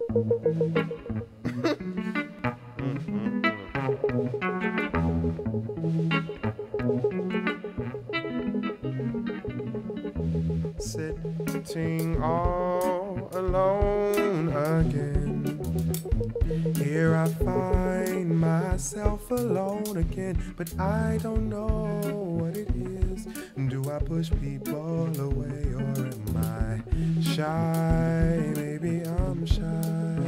Sitting all alone again. Here I find myself alone again, but I don't know what it is. Do I push people away or am I shy? Maybe I'm shy.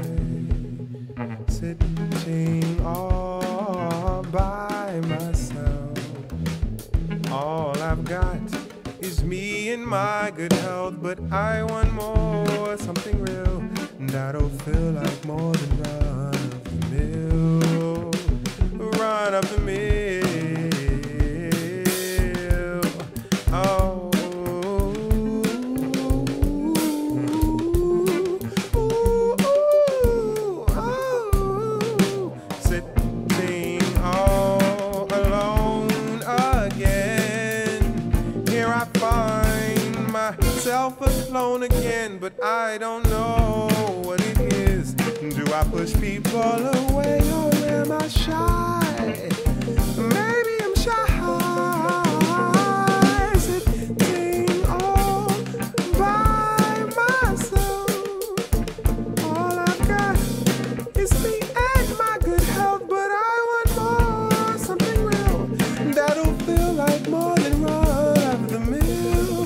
Sitting all by myself. All I've got is me and my good health, but I want more, something real that'll feel like more than run of the mill, run of the mill. Oh, sitting all alone again. Here I find myself alone again, but I don't know what it is. Do I push people away or am I shy? Maybe I'm shy. Sitting all by myself. All I've got is me and my good health, but I want more, something real that'll feel like more than run of the mill.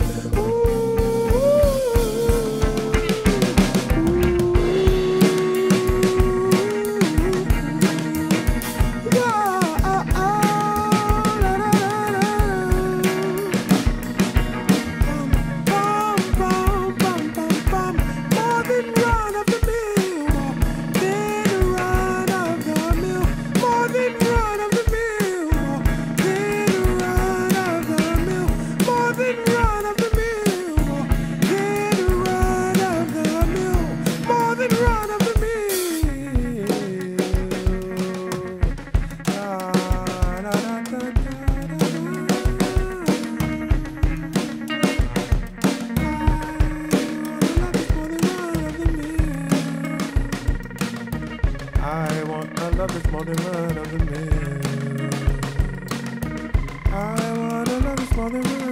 I want a love that's more than run of the mill. I want a love that's more than run.